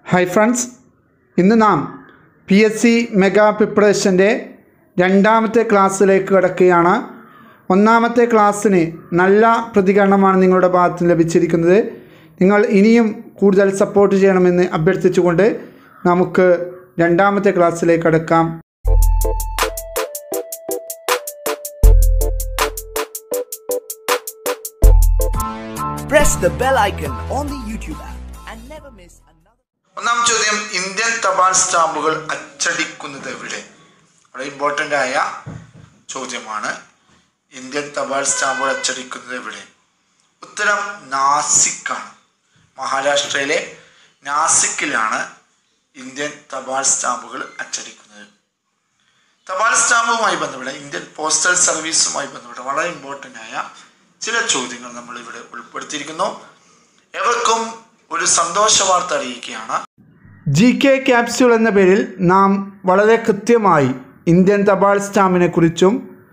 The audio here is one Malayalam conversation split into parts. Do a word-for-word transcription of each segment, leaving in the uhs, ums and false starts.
ഹായ് ഫ്രണ്ട്സ്, ഇന്ന് നാം പി എസ് സി മെഗാ പ്രിപ്പറേഷൻ്റെ രണ്ടാമത്തെ ക്ലാസ്സിലേക്ക് കടക്കുകയാണ്. ഒന്നാമത്തെ ക്ലാസ്സിന് നല്ല പ്രതികരണമാണ് നിങ്ങളുടെ ഭാഗത്ത് നിന്ന് ലഭിച്ചിരിക്കുന്നത്. നിങ്ങൾ ഇനിയും കൂടുതൽ സപ്പോർട്ട് ചെയ്യണമെന്ന് അഭ്യർത്ഥിച്ചുകൊണ്ട് നമുക്ക് രണ്ടാമത്തെ ക്ലാസ്സിലേക്ക് കടക്കാം. Press the bell icon on the YouTube app and never miss another. ഒന്നാം ചോദ്യം, ഇന്ത്യൻ തപാൽ സ്റ്റാമ്പുകൾ അച്ചടിക്കുന്നത് എവിടെ? വളരെ ഇമ്പോർട്ടൻ്റ് ആയ ചോദ്യമാണ്. ഇന്ത്യൻ തപാൽ സ്റ്റാമ്പുകൾ അച്ചടിക്കുന്നത് എവിടെ? ഉത്തരം നാസിക്കാണ്. മഹാരാഷ്ട്രയിലെ നാസിക്കിലാണ് ഇന്ത്യൻ തപാൽ സ്റ്റാമ്പുകൾ അച്ചടിക്കുന്നത്. തപാൽ സ്റ്റാമ്പുമായി ബന്ധപ്പെട്ട ഇന്ത്യൻ പോസ്റ്റൽ സർവീസുമായി ബന്ധപ്പെട്ട വളരെ ഇമ്പോർട്ടൻ്റ് ആയ ചില ചോദ്യങ്ങൾ നമ്മൾ ഇവിടെ ഉൾപ്പെടുത്തിയിരിക്കുന്നു. എവർക്കും ഒരു സന്തോഷ വാർത്ത അറിയിക്കുകയാണ്. ജി കെ ക്യാപ്സ്യൂൾ എന്ന പേരിൽ നാം വളരെ കൃത്യമായി ഇന്ത്യൻ തപാൽ സ്റ്റാമ്പിനെ കുറിച്ചും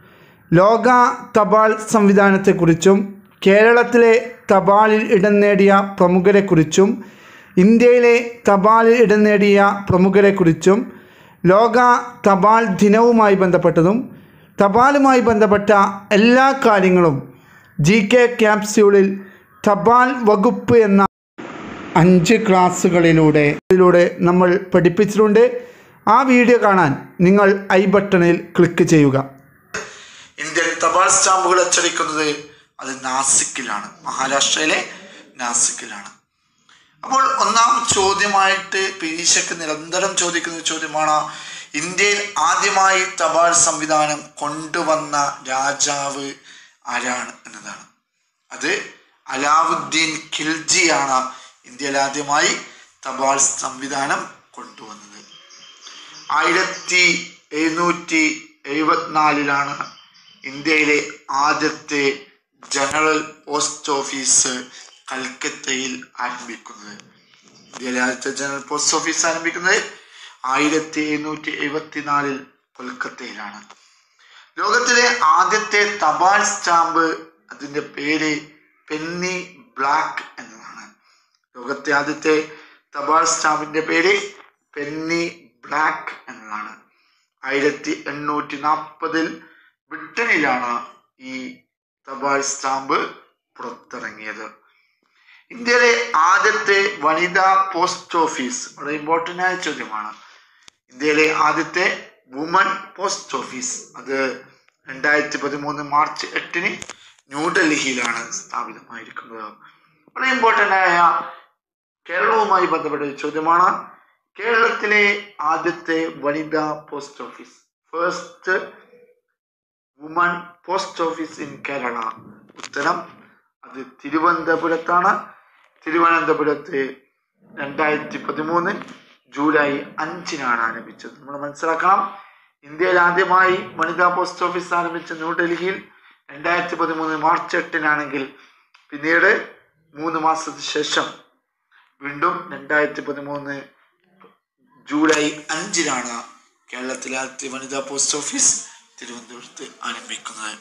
ലോക തപാൽ സംവിധാനത്തെക്കുറിച്ചും കേരളത്തിലെ തപാലിൽ ഇടം നേടിയ പ്രമുഖരെക്കുറിച്ചും ഇന്ത്യയിലെ തപാലിൽ ഇടം നേടിയ പ്രമുഖരെക്കുറിച്ചും ലോക തപാൽ ദിനവുമായി ബന്ധപ്പെട്ടതും തപാലുമായി ബന്ധപ്പെട്ട എല്ലാ കാര്യങ്ങളും ജി കെ ക്യാപ്സ്യൂളിൽ തപാൽ വകുപ്പ് എന്ന അഞ്ച് ക്ലാസ്സുകളിലൂടെ ിലൂടെ നമ്മൾ പഠിപ്പിച്ചിട്ടുണ്ട്. ആ വീഡിയോ കാണാൻ നിങ്ങൾ ഐ ബട്ടണിൽ ക്ലിക്ക് ചെയ്യുക. ഇന്ത്യൻ തപാൽ സ്റ്റാമ്പുകൾ അച്ചടിക്കുന്നത് അത് നാസിക്കിലാണ്, മഹാരാഷ്ട്രയിലെ നാസിക്കിലാണ്. അപ്പോൾ ഒന്നാം ചോദ്യമായിട്ട് പരീക്ഷയ്ക്ക് നിരന്തരം ചോദിക്കുന്ന ചോദ്യമാണ്, ഇന്ത്യയിൽ ആദ്യമായി തപാൽ സംവിധാനം കൊണ്ടുവന്ന രാജാവ് ആരാണ് എന്നതാണ്. അത് അലാവുദ്ദീൻ ഖിൽജിയാണ് ഇന്ത്യയിൽ ആദ്യമായി തപാൽ സംവിധാനം കൊണ്ടുവന്നത്. ആയിരത്തി എഴുന്നൂറ്റി എഴുപത്തിനാലിലാണ് ഇന്ത്യയിലെ ആദ്യത്തെ ജനറൽ പോസ്റ്റ് ഓഫീസ് കൽക്കത്തയിൽ ആരംഭിക്കുന്നത്. ഇന്ത്യയിലെ ആദ്യത്തെ ജനറൽ പോസ്റ്റ് ഓഫീസ് ആരംഭിക്കുന്നത് ആയിരത്തി എഴുന്നൂറ്റി എഴുപത്തിനാലിൽ കൊൽക്കത്തയിലാണ്. ലോകത്തിലെ ആദ്യത്തെ തപാൽ സ്റ്റാമ്പ്, അതിൻ്റെ പേര് പെന്നി ബ്ലാക്ക് എന്നതാണ്. ലോകത്തെ ആദ്യത്തെ തപാൽ സ്റ്റാമ്പിൻ്റെ പേര് പെന്നി ബ്ലാക്ക് എന്നതാണ്. ആയിരത്തി എണ്ണൂറ്റി നാൽപ്പതിൽ ബ്രിട്ടനിലാണ് ഈ തപാൽ സ്റ്റാമ്പ് പുറത്തിറങ്ങിയത്. ഇന്ത്യയിലെ ആദ്യത്തെ വനിതാ പോസ്റ്റ് ഓഫീസ് വളരെ ഇമ്പോർട്ടൻ്റ് ആയ ചോദ്യമാണ്. ഇന്ത്യയിലെ ആദ്യത്തെ വുമൺ പോസ്റ്റ് ഓഫീസ് അത് രണ്ടായിരത്തി പതിമൂന്ന് മാർച്ച് എട്ടിന് ന്യൂഡൽഹിയിലാണ് സ്ഥാപിതമായിരിക്കുന്നത്. വളരെ ഇമ്പോർട്ടൻ്റ് ആയ കേരളവുമായി ബന്ധപ്പെട്ട ചോദ്യമാണ്. കേരളത്തിലെ ആദ്യത്തെ വനിതാ post office, first woman post office in Kerala. ഉത്തരം അത് തിരുവനന്തപുരത്താണ്. തിരുവനന്തപുരത്ത് രണ്ടായിരത്തി പതിമൂന്ന് ജൂലൈ അഞ്ചിനാണ് ആരംഭിച്ചത്. നമ്മൾ മനസ്സിലാക്കണം, ഇന്ത്യയിൽ ആദ്യമായി വനിതാ പോസ്റ്റ് ഓഫീസ് ആരംഭിച്ച ന്യൂഡൽഹിയിൽ രണ്ടായിരത്തി പതിമൂന്ന് മാർച്ച് എട്ടിനാണെങ്കിൽ പിന്നീട് മൂന്ന് മാസത്തിന് ശേഷം വീണ്ടും രണ്ടായിരത്തി പതിമൂന്ന് ജൂലൈ അഞ്ചിനാണ് കേരളത്തിലെ ആദ്യത്തെ വനിതാ പോസ്റ്റ് ഓഫീസ് തിരുവനന്തപുരത്ത് ആരംഭിക്കുന്നത്.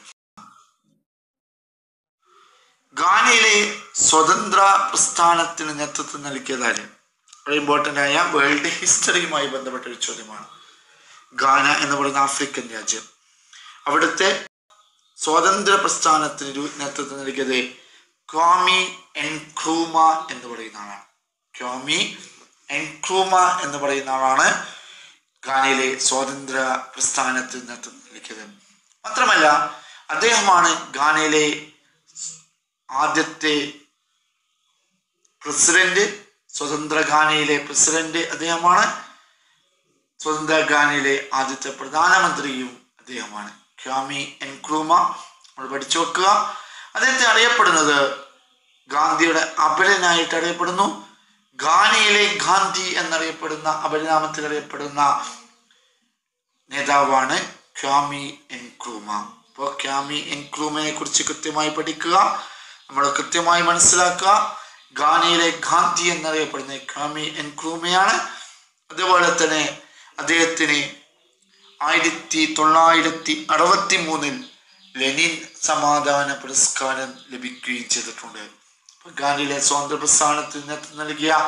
ഗാനയിലെ സ്വതന്ത്ര പ്രസ്ഥാനത്തിന് നേതൃത്വം നൽകിയതാര്? വളരെ ഇമ്പോർട്ടൻ്റ് ആയ വേൾഡ് ഹിസ്റ്ററിയുമായി ബന്ധപ്പെട്ട ഒരു ചോദ്യമാണ്. ഗാന എന്ന് പറയുന്ന ആഫ്രിക്കൻ രാജ്യം, അവിടുത്തെ സ്വാതന്ത്ര്യ പ്രസ്ഥാനത്തിന് നേതൃത്വം നൽകിയത് ക്വാമി എൻക്രൂമ എന്ന് പറയുന്ന ആളാണ്. ക്വാമി എൻക്രൂമ എന്ന് പറയുന്ന ആളാണ് ഗാനയിലെ സ്വാതന്ത്ര്യ പ്രസ്ഥാനത്തിന് നേതൃത്വം നൽകിയത്. മാത്രമല്ല, അദ്ദേഹമാണ് ഗാനയിലെ ആദ്യത്തെ പ്രസിഡന്റ്, സ്വതന്ത്ര ഗാനയിലെ പ്രസിഡന്റ് അദ്ദേഹമാണ്. സ്വതന്ത്ര ഗാനയിലെ ആദ്യത്തെ പ്രധാനമന്ത്രിയും അദ്ദേഹമാണ്. ക്വാമി എൻക്രൂമ നമ്മൾ പഠിച്ചു വെക്കുക. അദ്ദേഹത്തെ അറിയപ്പെടുന്നത് ഗാന്ധിയുടെ അപരനായിട്ട് അറിയപ്പെടുന്നു. ഗാനയിലെ ഗാന്ധി എന്നറിയപ്പെടുന്ന അപരനാമത്തിൽ അറിയപ്പെടുന്ന നേതാവാണ് ക്വാമി എൻക്രൂമ. അപ്പോൾ ക്വാമി എൻക്രൂമയെ കുറിച്ച് കൃത്യമായി പഠിക്കുക, നമ്മൾ കൃത്യമായി മനസ്സിലാക്കുക. ഗാനയിലെ ഗാന്ധി എന്നറിയപ്പെടുന്ന ക്വാമി എൻക്രൂമയാണ്. അതുപോലെ തന്നെ അദ്ദേഹത്തിന് ആയിരത്തി തൊള്ളായിരത്തി അറുപത്തി മൂന്നിൽ ലെനിൻ സമാധാന പുരസ്കാരം ലഭിക്കുകയും ചെയ്തിട്ടുണ്ട്. ഗാന്ധിയിലെ സ്വാതന്ത്ര്യ പ്രസ്ഥാനത്തിന് നേതൃത്വം നൽകിയ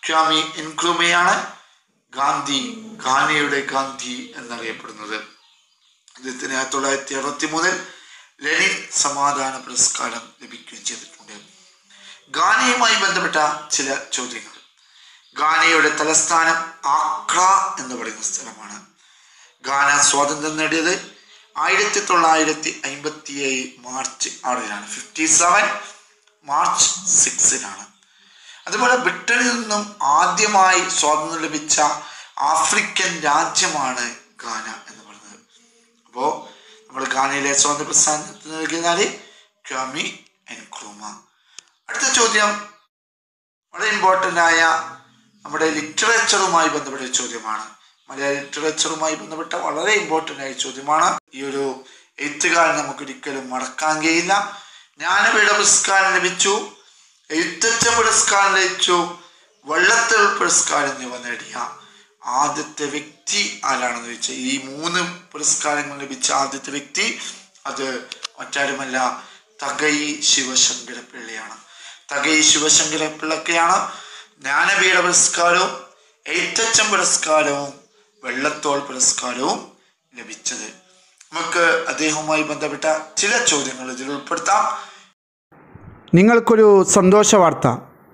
ക്വാമി എൻക്രൂമയാണ് ഗാന്ധി, ഘാനയുടെ ഗാന്ധി എന്നറിയപ്പെടുന്നത്. അദ്ദേഹത്തിന് ആയിരത്തി തൊള്ളായിരത്തി അറുപത്തി മൂന്നിൽ ലെനിൻ സമാധാന പുരസ്കാരം ലഭിക്കുകയും ചെയ്തിട്ടുണ്ട്. ഘാനയുമായി ബന്ധപ്പെട്ട ചില ചോദ്യങ്ങൾ. ഘാനയുടെ തലസ്ഥാനം ആക്ര എന്ന് പറയുന്ന സ്ഥലമാണ്. ഘാന സ്വാതന്ത്ര്യം നേടിയത് ആയിരത്തി തൊള്ളായിരത്തി അമ്പത്തി ഏഴ് മാർച്ച് ആറിലാണ്. ഫിഫ്റ്റി സെവൻ മാർച്ച് സിക്സിനാണ്. അതുപോലെ ബ്രിട്ടനിൽ നിന്നും ആദ്യമായി സ്വാതന്ത്ര്യം ലഭിച്ച ആഫ്രിക്കൻ രാജ്യമാണ് ഘാന എന്ന് പറയുന്നത്. അപ്പോൾ നമ്മൾ ഘാനയിലെ സ്വാതന്ത്ര്യ പ്രസ്ഥാനത്തിന് നൽകിയാൽ ക്വാമി എൻക്രൂമ. അടുത്ത ചോദ്യം വളരെ ഇമ്പോർട്ടൻ്റ് ആയ നമ്മുടെ ലിറ്ററേച്ചറുമായി ബന്ധപ്പെട്ട ചോദ്യമാണ്. മലയാള ലിറ്ററേച്ചറുമായി ബന്ധപ്പെട്ട വളരെ ഇമ്പോർട്ടൻ്റ് ആയ ചോദ്യമാണ്. ഈ ഒരു എഴുത്തുകാരൻ നമുക്ക് ഒരിക്കലും മറക്കാൻ കഴിയില്ല. ജ്ഞാനപീഠ പുരസ്കാരം ലഭിച്ചു, എഴുത്തച്ഛൻ പുരസ്കാരം ലഭിച്ചു, വള്ളത്തോൾ പുരസ്കാരം എന്നിവ നേടിയ ആദ്യത്തെ വ്യക്തി ആരാണെന്ന് ചോദിച്ചാൽ ഈ മൂന്ന് പുരസ്കാരങ്ങൾ ലഭിച്ച ആദ്യത്തെ വ്യക്തി അത് മറ്റാരുമല്ല, തകഴി ശിവശങ്കര പിള്ളയാണ്. തകഴി ശിവശങ്കര പിള്ളയ്ക്കാണ് ജ്ഞാനപീഠ പുരസ്കാരവും എഴുത്തച്ഛൻ പുരസ്കാരവും വള്ളത്തോൾ പുരസ്കാരവും ലഭിച്ചത്. നമുക്ക് അദ്ദേഹവുമായി ബന്ധപ്പെട്ട ചില ചോദ്യങ്ങൾ ഇതിൽ ഉൾപ്പെടുത്താം. നിങ്ങൾക്കൊരു സന്തോഷ വാർത്ത.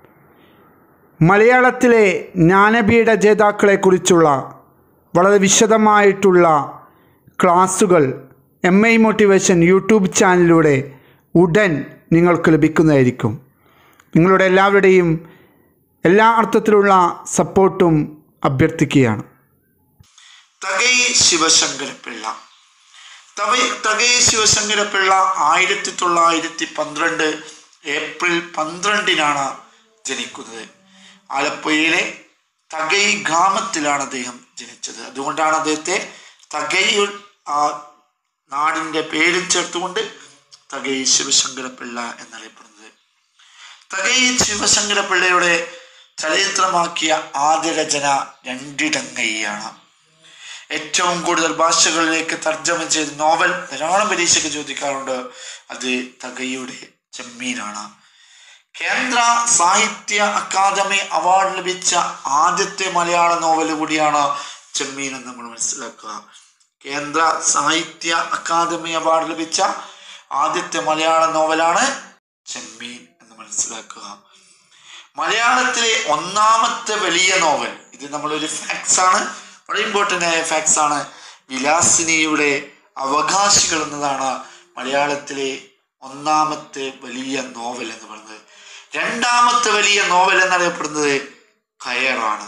മലയാളത്തിലെ ജ്ഞാനപീഠ ജേതാക്കളെക്കുറിച്ചുള്ള വളരെ വിശദമായിട്ടുള്ള ക്ലാസുകൾ എം ഐ മോട്ടിവേഷൻ യൂട്യൂബ് ചാനലിലൂടെ ഉടൻ നിങ്ങൾക്ക് ലഭിക്കുന്നതായിരിക്കും. നിങ്ങളുടെ എല്ലാവരുടെയും എല്ലാ അർത്ഥത്തിലുള്ള സപ്പോർട്ടും അഭ്യർത്ഥിക്കുകയാണ്. തകഴി ശിവശങ്കര പിള്ള. തകഴി ശിവശങ്കര പിള്ള ആയിരത്തി തൊള്ളായിരത്തി പന്ത്രണ്ട് ഏപ്രിൽ പന്ത്രണ്ടിനാണ് ജനിക്കുന്നത്. ആലപ്പുഴയിലെ തകഴി ഗ്രാമത്തിലാണ് അദ്ദേഹം ജനിച്ചത്. അതുകൊണ്ടാണ് അദ്ദേഹത്തെ തകഴി ആ നാടിൻ്റെ പേരിൽ ചേർത്തുകൊണ്ട് തകഴി ശിവശങ്കര പിള്ള എന്നറിയപ്പെടുന്നത്. തകഴി ശിവശങ്കര പിള്ളയുടെ ചരിത്രമാക്കിയ ആദ്യ രചന രണ്ടിടങ്ങൈയാണ്. ഏറ്റവും കൂടുതൽ ഭാഷകളിലേക്ക് തർജ്ജമ ചെയ്ത നോവൽ ധാരാളം പരീക്ഷയ്ക്ക് ചോദിക്കാറുണ്ട്. അത് തകഴിയുടെ ചെമ്മീനാണ്. കേന്ദ്ര സാഹിത്യ അക്കാദമി അവാർഡ് ലഭിച്ച ആദ്യത്തെ മലയാള നോവൽ കൂടിയാണ് ചെമ്മീൻ എന്ന് നമ്മൾ മനസ്സിലാക്കുക. കേന്ദ്ര സാഹിത്യ അക്കാദമി അവാർഡ് ലഭിച്ച ആദ്യത്തെ മലയാള നോവലാണ് ചെമ്മീൻ എന്ന് മനസ്സിലാക്കുക. മലയാളത്തിലെ ഒന്നാമത്തെ വലിയ നോവൽ, ഇത് നമ്മളൊരു ഫാക്ട്സ് ആണ്, വളരെ ഇമ്പോർട്ടൻ്റ് ആയ ഫാക്ട്സ് ആണ്. വിലാസിനിയുടെ അവകാശികൾ എന്നതാണ് മലയാളത്തിലെ ഒന്നാമത്തെ വലിയ നോവൽ എന്ന് പറയുന്നത്. രണ്ടാമത്തെ വലിയ നോവൽ എന്നറിയപ്പെടുന്നത് കയറാണ്.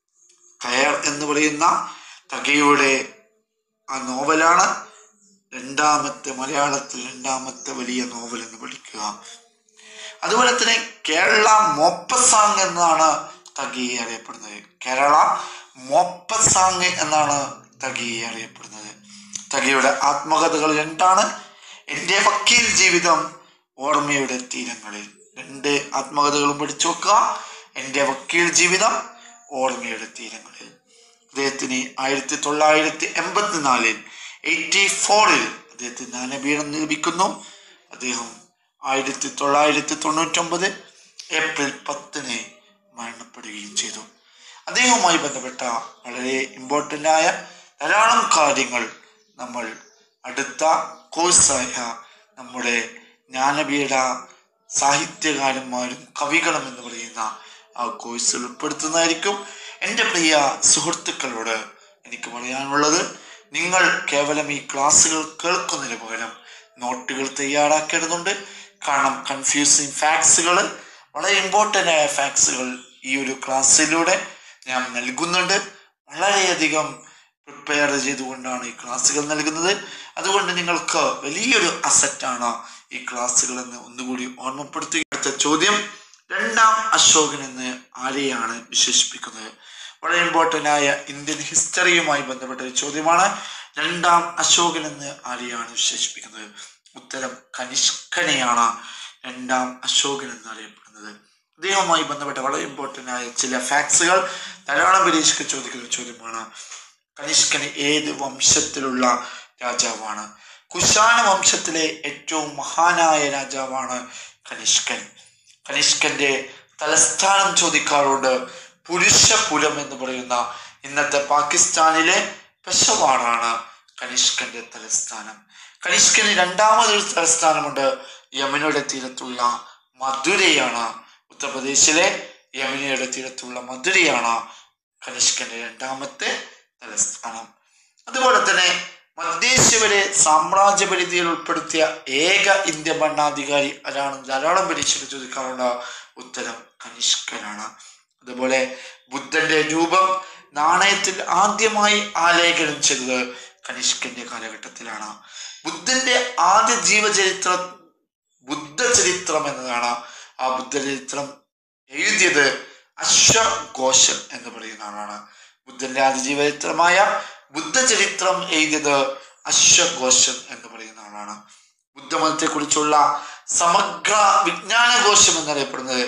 കയർ എന്ന് പറയുന്ന തകഴിയുടെ ആ നോവലാണ് രണ്ടാമത്തെ മലയാളത്തിൽ രണ്ടാമത്തെ വലിയ നോവൽ എന്ന് പഠിക്കുക. അതുപോലെ തന്നെ കേരള മോപ്പസാങ് എന്നാണ് തകഴി അറിയപ്പെടുന്നത്. കേരള മോപ്പസാങ് എന്നാണ് തകഴി അറിയപ്പെടുന്നത്. തകഴിയുടെ ആത്മകഥകൾ രണ്ടാണ്. എൻ്റെ വക്കീൽ ജീവിതം, ഓർമ്മയുടെ തീരങ്ങളിൽ. രണ്ട് ആത്മകഥകളും പഠിച്ചു വെക്കുക. എൻ്റെ വക്കീൽ ജീവിതം, ഓർമ്മയുടെ തീരങ്ങളിൽ. അദ്ദേഹത്തിന് ആയിരത്തി തൊള്ളായിരത്തി എൺപത്തി നാലിൽ എയ്റ്റി ഫോറിൽ അദ്ദേഹത്തിന് ജ്ഞാനപീഠം ലഭിക്കുന്നു. അദ്ദേഹം ആയിരത്തി തൊള്ളായിരത്തി തൊണ്ണൂറ്റൊമ്പത് ഏപ്രിൽ പത്തിന് മരണപ്പെടുകയും ചെയ്തു. അദ്ദേഹവുമായി ബന്ധപ്പെട്ട വളരെ ഇമ്പോർട്ടൻ്റ് ആയ ധാരാളം കാര്യങ്ങൾ നമ്മൾ അടുത്ത കോഴ്സായ നമ്മുടെ ജ്ഞാനപീഠ സാഹിത്യകാരന്മാരും കവികളും എന്ന് പറയുന്ന ആ കോഴ്സിൽ ഉൾപ്പെടുത്തുന്നതായിരിക്കും. എൻ്റെ പ്രിയ സുഹൃത്തുക്കളോട് എനിക്ക് പറയാനുള്ളത്, നിങ്ങൾ കേവലം ഈ ക്ലാസ്സുകൾ കേൾക്കുന്നതിന് പകരം നോട്ടുകൾ തയ്യാറാക്കേണ്ടതുണ്ട്. കാരണം കൺഫ്യൂസിങ് ഫാക്ട്സുകൾ, വളരെ ഇമ്പോർട്ടൻ്റ് ആയ ഫാക്ട്സുകൾ ഈ ഒരു ക്ലാസ്സിലൂടെ ഞാൻ നൽകുന്നുണ്ട്. വളരെയധികം പ്രിപ്പയർ ചെയ്തുകൊണ്ടാണ് ഈ ക്ലാസ്സുകൾ നൽകുന്നത്. അതുകൊണ്ട് നിങ്ങൾക്ക് വലിയൊരു അസറ്റാണ് ഈ ക്ലാസ്സുകൾ എന്ന് ഒന്നുകൂടി ഓർമ്മപ്പെടുത്തുക. അടുത്ത ചോദ്യം, രണ്ടാം അശോകൻ എന്ന് ആരെയാണ് വിശേഷിപ്പിക്കുന്നത്? വളരെ ഇമ്പോർട്ടൻ്റ് ആയ ഇന്ത്യൻ ഹിസ്റ്ററിയുമായി ബന്ധപ്പെട്ട ഒരു ചോദ്യമാണ്. രണ്ടാം അശോകൻ എന്ന് ആരെയാണ് വിശേഷിപ്പിക്കുന്നത്? ഉത്തരം കനിഷ്കനെയാണ് രണ്ടാം അശോകൻ എന്ന് അറിയപ്പെടുന്നത്. അദ്ദേഹവുമായി ബന്ധപ്പെട്ട വളരെ ഇമ്പോർട്ടൻ്റ് ആയ ചില ഫാക്ട്സുകൾ ധാരാളം പരീക്ഷയ്ക്ക് ചോദിക്കുന്ന ചോദ്യമാണ്. കനിഷ്കൻ ഏത് വംശത്തിലുള്ള രാജാവാണ്? കുശാന വംശത്തിലെ ഏറ്റവും മഹാനായ രാജാവാണ് കനിഷ്കൻ. കനിഷ്കന്റെ തലസ്ഥാനം ചോദിക്കാറുണ്ട്. പുരുഷപുരം എന്ന് പറയുന്ന ഇന്നത്തെ പാകിസ്ഥാനിലെ പെഷവാറാണ് കനിഷ്കന്റെ തലസ്ഥാനം. കനിഷ്കന് രണ്ടാമതൊരു തലസ്ഥാനമുണ്ട്. യമുനയുടെ തീരത്തുള്ള മധുരയാണ്. ഉത്തർപ്രദേശിലെ യമുനയുടെ തീരത്തുള്ള മധുരയാണ് കനിഷ്കന്റെ രണ്ടാമത്തെ തലസ്ഥാനം. അതുപോലെ തന്നെ മധ്യേഷ്യവരെ സാമ്രാജ്യ പരിധിയിൽ ഉൾപ്പെടുത്തിയ ഏക ഇന്ത്യൻ ഭരണാധികാരി ആരാണ്? ധാരാളം പരീക്ഷകൾ ചോദിക്കാറുണ്ട്. ഉത്തരം കനിഷ്കനാണ്. അതുപോലെ ബുദ്ധന്റെ രൂപം നാണയത്തിൽ ആദ്യമായി ആലേഖനം ചെയ്തത് കനിഷ്കന്റെ കാലഘട്ടത്തിലാണ്. ബുദ്ധന്റെ ആദ്യ ജീവചരിത്ര ബുദ്ധചരിത്രം എന്നതാണ്. ആ ബുദ്ധചരിത്രം എഴുതിയത് അശ്വഘോഷൻ എന്ന് പറയുന്ന ആളാണ്. ബുദ്ധന്റെ ആദ്യ ജീവചരിത്രമായ ബുദ്ധചരിത്രം എഴുതിയത് അശ്വഘോഷൻ എന്ന് പറയുന്ന ആളാണ്. ബുദ്ധമതത്തെ കുറിച്ചുള്ള സമഗ്ര വിജ്ഞാനഘോഷം എന്നറിയപ്പെടുന്നത്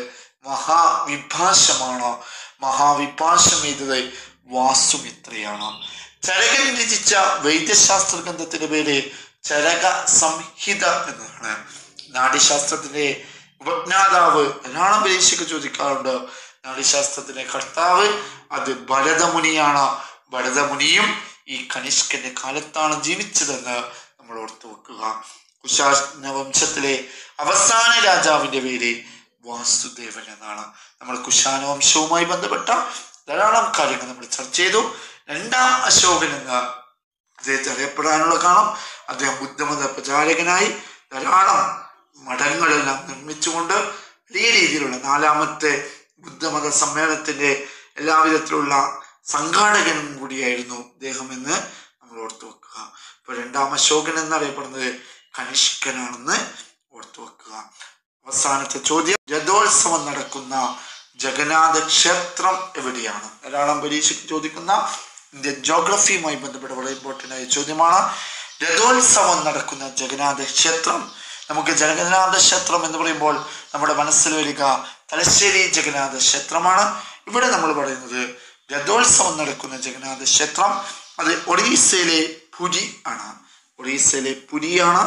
മഹാവിഭാഷമാണ്. മഹാവിഭാഷം എഴുതിയത് വാസുമിത്രയാണ്. ചരകൻ രചിച്ച വൈദ്യശാസ്ത്ര ഗ്രന്ഥത്തിന്റെ പേര് ചരക സംഹിത എന്നതാണ്. നാഡ്യശാസ്ത്രത്തിന്റെ ഉപജ്ഞാതാവ് ധാരാളം പരീക്ഷയ്ക്ക് ചോദിക്കാറുണ്ട്. നാഡ്യശാസ്ത്രത്തിന്റെ കർത്താവ് അത് ഭരതമുനിയാണ്. ഭരതമുനിയും ഈ കനിഷ്കന്റെ കാലത്താണ് ജീവിച്ചതെന്ന് നമ്മൾ ഓർത്തു വെക്കുക. കുശാന വംശത്തിലെ അവസാന രാജാവിന്റെ പേര് വാസുദേവൻ എന്നാണ്. നമ്മൾ കുശാന വംശവുമായി ബന്ധപ്പെട്ട ധാരാളം കാര്യങ്ങൾ നമ്മൾ ചർച്ച ചെയ്തു. രണ്ടാം അശോകൻ എന്ന് അദ്ദേഹത്തെ അറിയപ്പെടാനുള്ള കാരണം അദ്ദേഹം ബുദ്ധമത പ്രചാരകനായി ധാരാളം മഠങ്ങളെല്ലാം നിർമ്മിച്ചുകൊണ്ട് വലിയ രീതിയിലുള്ള നാലാമത്തെ ബുദ്ധമത സമ്മേളനത്തിന്റെ എല്ലാവിധത്തിലുള്ള സംഘാടകനും കൂടിയായിരുന്നു അദ്ദേഹം എന്ന് നമ്മൾ ഓർത്തു വെക്കുക. ഇപ്പൊ രണ്ടാം അശോകൻ എന്നറിയപ്പെടുന്നത് കനിഷ്കനാണെന്ന് ഓർത്തു വെക്കുക. അവസാനത്തെ ചോദ്യം, രഥോത്സവം നടക്കുന്ന ജഗന്നാഥ ക്ഷേത്രം എവിടെയാണ്? ധാരാളം പരീക്ഷയ്ക്ക് ചോദിക്കുന്ന ഇന്ത്യൻ ജോഗ്രഫിയുമായി ബന്ധപ്പെട്ട വളരെ ഇമ്പോർട്ടൻ്റ് ആയ ചോദ്യമാണ്. രഥോത്സവം നടക്കുന്ന ജഗന്നാഥ ക്ഷേത്രം. നമുക്ക് ജഗന്നാഥ ക്ഷേത്രം എന്ന് പറയുമ്പോൾ നമ്മുടെ മനസ്സിൽ വരിക തലശ്ശേരി ജഗന്നാഥ ക്ഷേത്രമാണ്. ഇവിടെ നമ്മൾ പറയുന്നത് രഥോത്സവം നടക്കുന്ന ജഗന്നാഥ ക്ഷേത്രം അത് ഒഡീസയിലെ പുരി ആണ്. ഒഡീസയിലെ പുരിയാണ്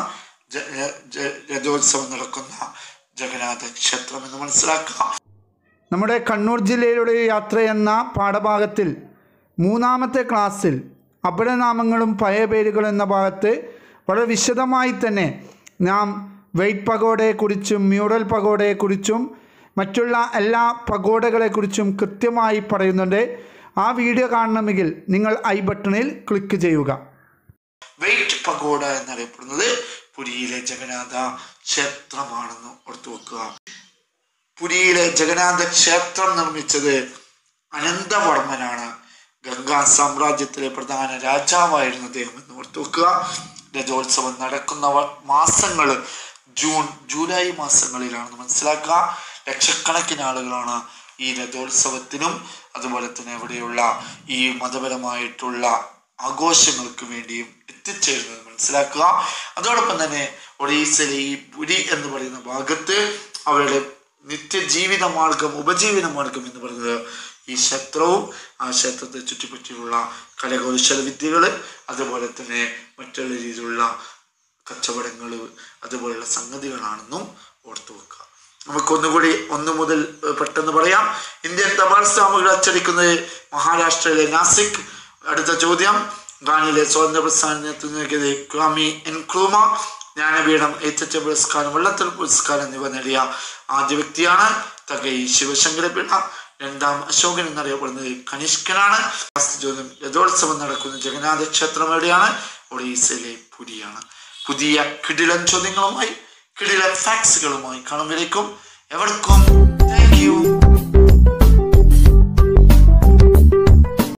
രഥോത്സവം നടക്കുന്ന ജഗന്നാഥ ക്ഷേത്രം എന്ന് മനസ്സിലാക്കുക. നമ്മുടെ കണ്ണൂർ ജില്ലയിലൂടെ യാത്ര എന്ന പാഠഭാഗത്തിൽ മൂന്നാമത്തെ ക്ലാസ്സിൽ അപരനാമങ്ങളും പഴയ പേരുകൾ എന്ന ഭാഗത്ത് വളരെ വിശദമായി തന്നെ നാം വെയ്റ്റ് പഗോഡയെക്കുറിച്ചും മ്യൂറൽ പഗോഡയെക്കുറിച്ചും മറ്റുള്ള എല്ലാ പഗോഡകളെക്കുറിച്ചും കൃത്യമായി പറയുന്നുണ്ട്. ആ വീഡിയോ കാണണമെങ്കിൽ നിങ്ങൾ ഐ ബട്ടണിൽ ക്ലിക്ക് ചെയ്യുക. വെയ്റ്റ് പഗോഡ എന്നറിയപ്പെടുന്നത് പുരിയിലെ ജഗന്നാഥ ക്ഷേത്രമാണെന്ന് ഓർത്തു വെക്കുക. പുരിയിലെ ജഗന്നാഥ ക്ഷേത്രം നിർമ്മിച്ചത് അനന്തവർമ്മനാണ്. ഗംഗാ സാമ്രാജ്യത്തിലെ പ്രധാന രാജാവായിരുന്നു അദ്ദേഹം എന്ന് ഓർത്തു വെക്കുക. രഥോത്സവം നടക്കുന്ന മാസങ്ങൾ ജൂൺ ജൂലൈ മാസങ്ങളിലാണെന്ന് മനസ്സിലാക്കുക. ലക്ഷക്കണക്കിന് ആളുകളാണ് ഈ രഥോത്സവത്തിനും അതുപോലെ തന്നെ ഇവിടെയുള്ള ഈ മതപരമായിട്ടുള്ള ആഘോഷങ്ങൾക്ക് വേണ്ടിയും എത്തിച്ചേരുന്നത് മനസ്സിലാക്കുക. അതോടൊപ്പം തന്നെ ഒഡീസയിലെ ഈ പുരി എന്ന് പറയുന്ന ഭാഗത്ത് അവരുടെ നിത്യജീവിത മാർഗം ഉപജീവന മാർഗം എന്ന് പറയുന്നത് ഈ ക്ഷേത്രവും ആ ക്ഷേത്രത്തെ ചുറ്റിപ്പറ്റിയുള്ള കരകൗശല വിദ്യകൾ അതുപോലെ തന്നെ മറ്റുള്ള രീതിയിലുള്ള കച്ചവടങ്ങൾ അതുപോലുള്ള സംഗതികളാണെന്നും ഓർത്തു വെക്കുക. നമുക്കൊന്നുകൂടി ഒന്ന് മുതൽ പെട്ടെന്ന് പറയാം. ഇന്ത്യൻ തപാൽ സ്റ്റാമ്പുകൾ അച്ചടിക്കുന്നത് മഹാരാഷ്ട്രയിലെ നാസിക്. അടുത്ത ചോദ്യം, ഗാനിലെ സ്വാതന്ത്ര്യ പ്രസ്ഥാനത്തിന് ക്വാമി എൻക്രൂമ ജ്ഞാനപീഠം എഴുത്തച്ഛ പുരസ്കാരം വെള്ളത്തിൽ പുരസ്കാരം എന്നിവ നേടിയ ആദ്യ വ്യക്തിയാണ് തകൈ ശിവശങ്കരപിള്ള. രണ്ടാം അശോകൻ എന്നറിയപ്പെടുന്നത് കനിഷ്കനാണ്. ചോദ്യം, രഥോത്സവം നടക്കുന്ന ജഗന്നാഥ ക്ഷേത്രം എവിടെയാണ്? ഒഡീസയിലെ പുരിയാണ്. പുതിയ കിടിലൻ ചോദ്യങ്ങളുമായി കിടിലൻ ഫാക്സുകളുമായി കാണുമ്പോഴേക്കും എവർക്കും